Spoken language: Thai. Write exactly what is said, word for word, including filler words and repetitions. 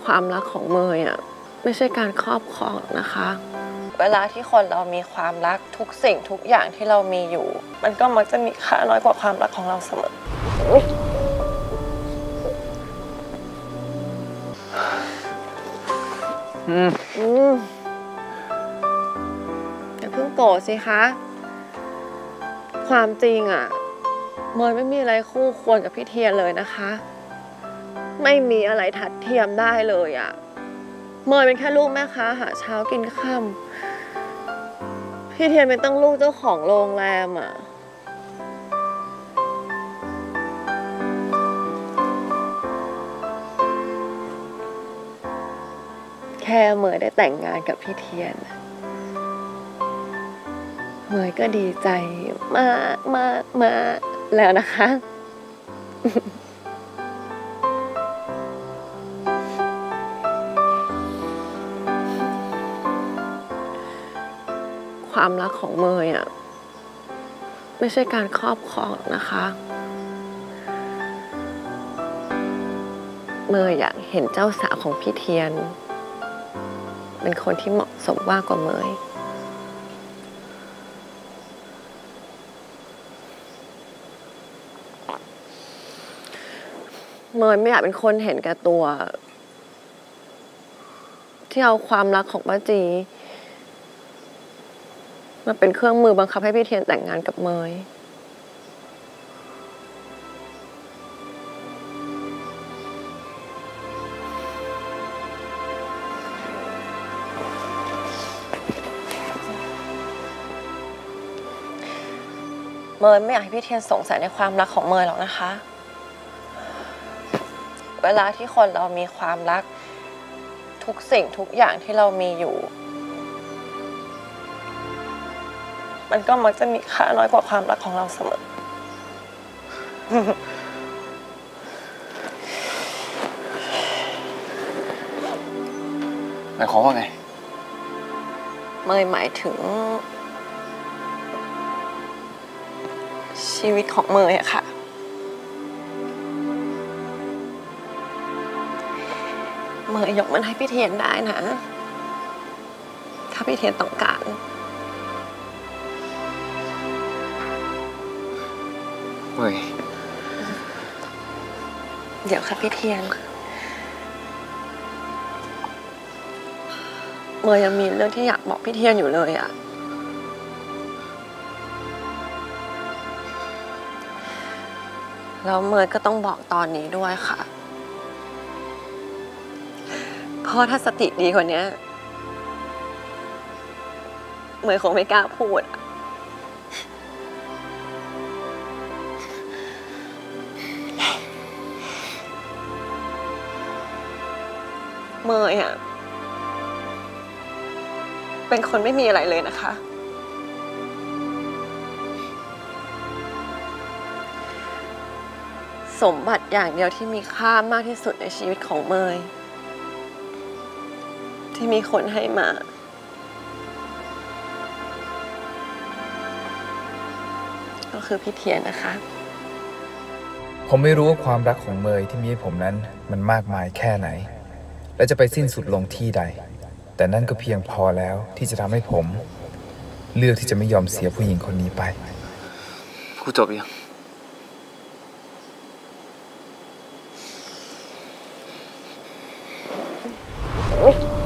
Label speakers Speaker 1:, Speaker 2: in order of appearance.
Speaker 1: ความรักของเมยอ่ะไม่ใช่การครอบครองนะคะเวลาที่คนเรามีความรักทุกสิ่งทุกอย่างที่เรามีอยู่มันก็มักจะมีค่าน้อยกว่าความรักของเราเสมออืมอืมอย่าเพิ่งโกรธสิคะความจริงอ่ะเมยไม่มีอะไรคู่ควรกับพี่เทียนเลยนะคะไม่มีอะไรทัดเทียมได้เลยอ่ะเมยเป็นแค่ลูกแม่ค้าหาเช้ากินค่ำพี่เทียนเป็นตั้งลูกเจ้าของโรงแรมอ่ะแค่เมยได้แต่งงานกับพี่เทียนเมยก็ดีใจมากมากมากแล้วนะคะความรักของเมยอ่ะไม่ใช่การครอบครองนะคะเมยอยากเห็นเจ้าสาวของพี่เทียนเป็นคนที่เหมาะสมมากกว่าเมยเมยไม่อยากเป็นคนเห็นแก่ตัวที่เอาความรักของป้าจีมาเป็นเครื่องมือบังคับให้พี่เทียนแต่งงานกับเมยเมยไม่อยากให้พี่เทียนสงสัยในความรักของเมยหรอกนะคะเวลาที่คนเรามีความรักทุกสิ่งทุกอย่างที่เรามีอยู่มันก็มักจะมีค่าน้อยกว่าความรักของเราเสมอ
Speaker 2: หมายความว่าไง
Speaker 1: เมยหมายถึงชีวิตของเมยอะค่ะเมยยกมันให้พี่เทียนได้นะถ้าพี่เทียนต้องการ
Speaker 2: เฮ้ย
Speaker 1: เดี๋ยวค่ะพี่เทียนเมยยังมีเรื่องที่อยากบอกพี่เทียนอยู่เลยอะแล้วเมยก็ต้องบอกตอนนี้ด้วยค่ะเพราะถ้าสติดีกว่านี้เมยคงไม่กล้าพูดเมยอะเป็นคนไม่มีอะไรเลยนะคะสมบัติอย่างเดียวที่มีค่ามากที่สุดในชีวิตของเมยที่มีคนให้มาก็คือพี่เทียนนะคะ
Speaker 3: ผมไม่รู้ว่าความรักของเมยที่มีให้ผมนั้นมันมากมายแค่ไหนและจะไปสิ้นสุดลงที่ใดแต่นั่นก็เพียงพอแล้วที่จะทำให้ผมเลือกที่จะไม่ยอมเสียผู้หญิงคนนี้ไป
Speaker 2: พูดจบยัง
Speaker 1: โอ๊ย